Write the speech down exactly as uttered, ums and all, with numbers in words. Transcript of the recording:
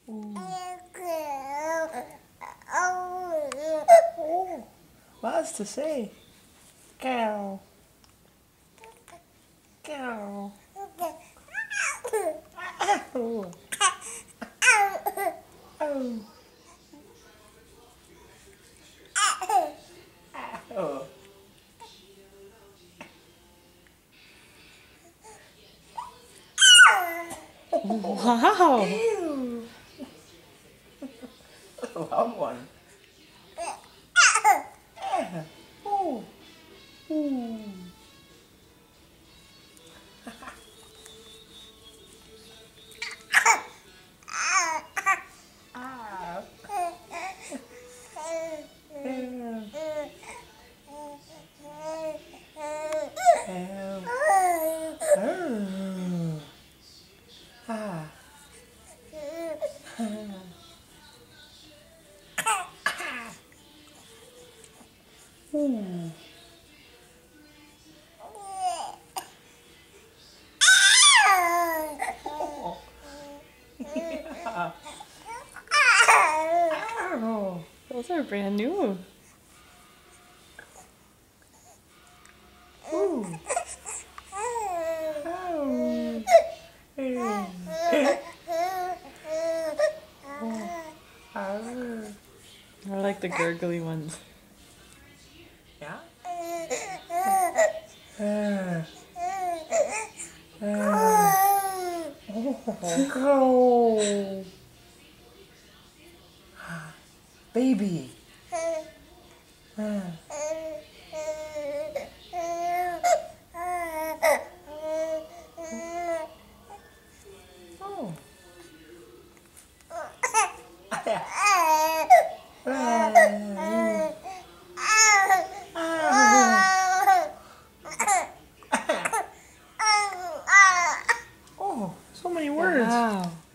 Oh, lots to say. Cow. Cow. Oh. Oh. Oh. Wow. Ew. A loud one. Oh. Ooh. Ah. Ah. Ooh. Oh. Yeah. Ow. Those are brand new. Ooh. Ow. Hey. Oh. I like the gurgly ones. Yeah? Uh. Uh. Oh, go. Baby. Uh. Oh. Oh, so many words. Wow.